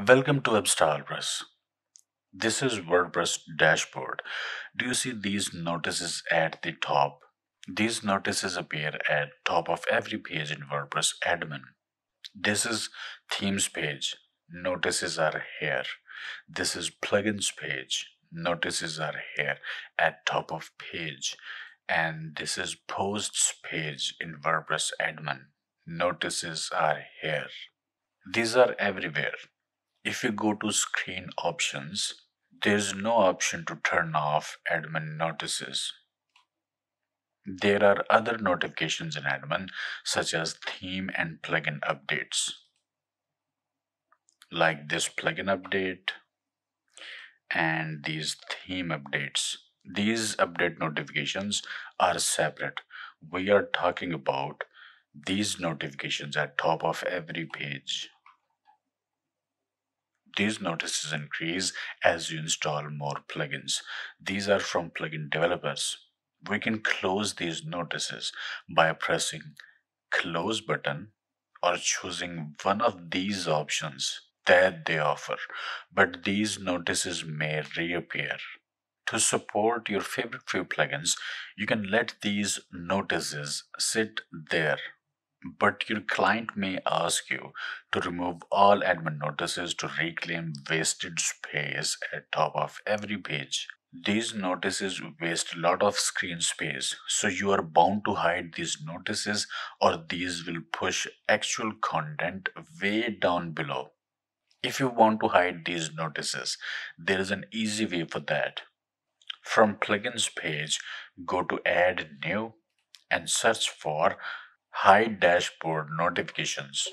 Welcome to WordPress. This is WordPress dashboard. Do you see these notices at the top? These notices appear at top of every page in WordPress admin. This is themes page. Notices are here. This is plugins page. Notices are here at top of page. And this is posts page in WordPress admin. Notices are here. These are everywhere. If you go to screen options, there's no option to turn off admin notices. There are other notifications in admin such as theme and plugin updates, like this plugin update and these theme updates. These update notifications are separate. We are talking about these notifications at top of every page. These notices increase as you install more plugins. These are from plugin developers. We can close these notices by pressing close button or choosing one of these options that they offer, but these notices may reappear. To support your favorite few plugins, you can let these notices sit there, but your client may ask you to remove all admin notices to reclaim wasted space at top of every page. These notices waste a lot of screen space, so you are bound to hide these notices or these will push actual content way down below. If you want to hide these notices, there is an easy way for that. From plugins page, go to add new and search for hide dashboard notifications.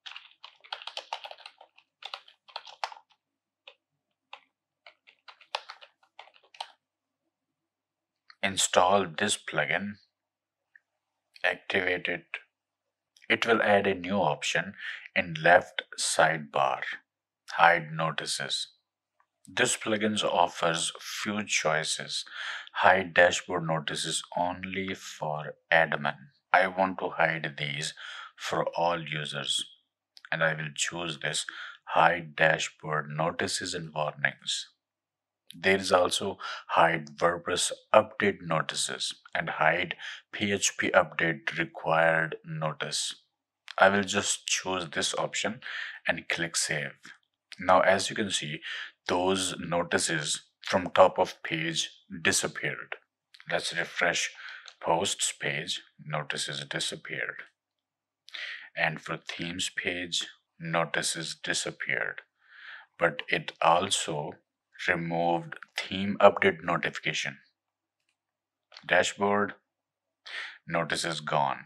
Install this plugin, activate it. It will add a new option in left sidebar, hide notices. This plugin offers few choices. Hide dashboard notices only for admin. I want to hide these for all users, and I will choose this hide dashboard notices and warnings. There is also hide WordPress update notices and hide PHP update required notice. I will just choose this option and click save. Now, as you can see, those notices from top of page disappeared. Let's refresh posts page, notices disappeared. And for themes page, notices disappeared. But it also removed theme update notification. Dashboard, notice is gone.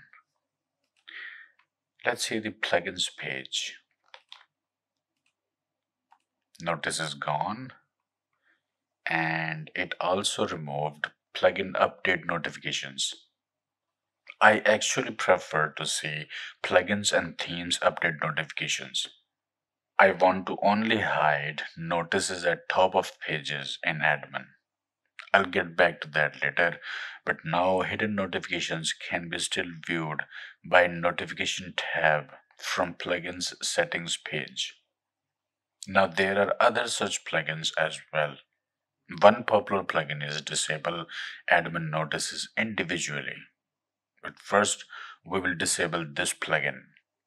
Let's see the plugins page. Notice is gone, and it also removed plugin update notifications. I actually prefer to see plugins and themes update notifications. I want to only hide notices at top of pages in admin. I'll get back to that later, but now hidden notifications can be still viewed by notification tab from plugins settings page. Now there are other such plugins as well. One popular plugin is disable admin notices individually. But first, we will disable this plugin.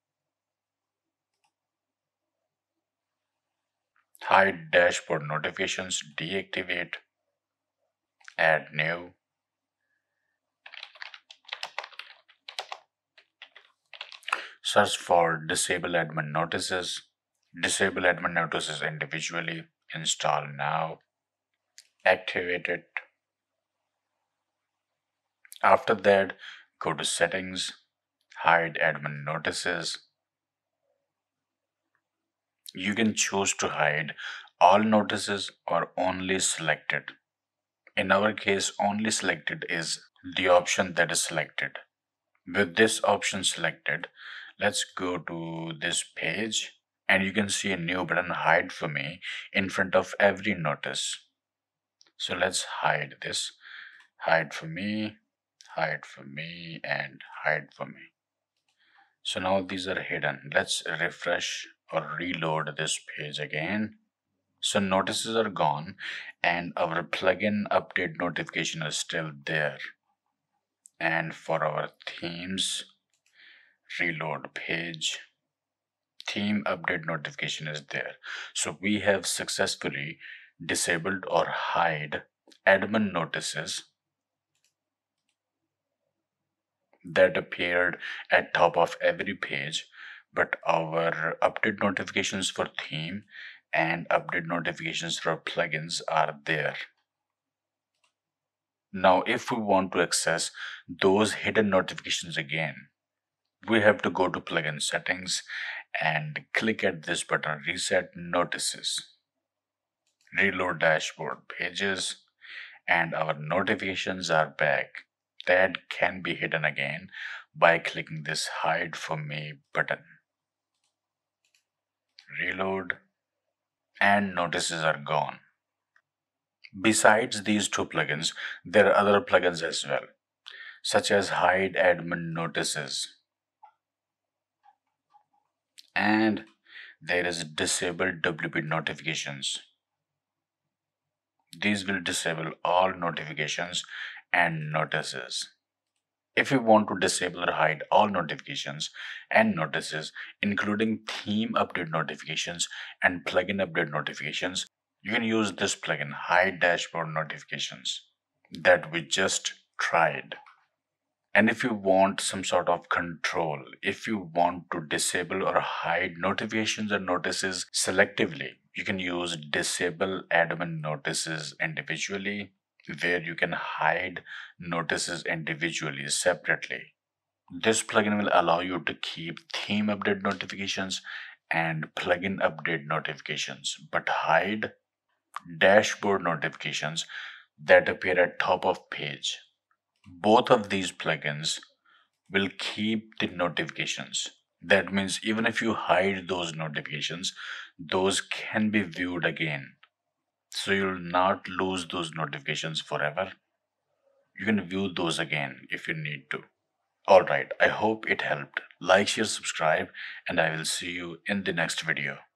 Hide dashboard notifications, deactivate, add new. Search for disable admin notices. Disable admin notices individually. Install now. Activate it. After that, go to settings. Hide admin notices. You can choose to hide all notices or only selected. In our case, only selected is the option that is selected. With this option selected, let's go to this page and you can see a new button hide for me in front of every notice. So let's hide this. Hide for me, and hide for me. So now these are hidden. Let's refresh or reload this page again. So notices are gone and our plugin update notification is still there. And for our themes, reload page, theme update notification is there. So we have successfully disabled or hide admin notices that appeared at top of every page, but our update notifications for theme and update notifications for plugins are there. Now if we want to access those hidden notifications again, we have to go to plugin settings and click at this button, reset notices, reload dashboard pages, and our notifications are back. That can be hidden again by clicking this hide for me button. Reload, and notices are gone. Besides these two plugins, there are other plugins as well, such as hide admin notices, and there is disable WP notifications. These will disable all notifications and notices. If you want to disable or hide all notifications and notices, including theme update notifications and plugin update notifications, you can use this plugin, Hide Dashboard Notifications, that we just tried. And if you want some sort of control, if you want to disable or hide notifications or notices selectively, you can use disable admin notices individually, where you can hide notices individually separately. This plugin will allow you to keep theme update notifications and plugin update notifications, but hide dashboard notifications that appear at top of page. Both of these plugins will keep the notifications. That means even if you hide those notifications, those can be viewed again. So you'll not lose those notifications forever. You can view those again if you need to. Alright, I hope it helped. Like, share, subscribe, and I will see you in the next video.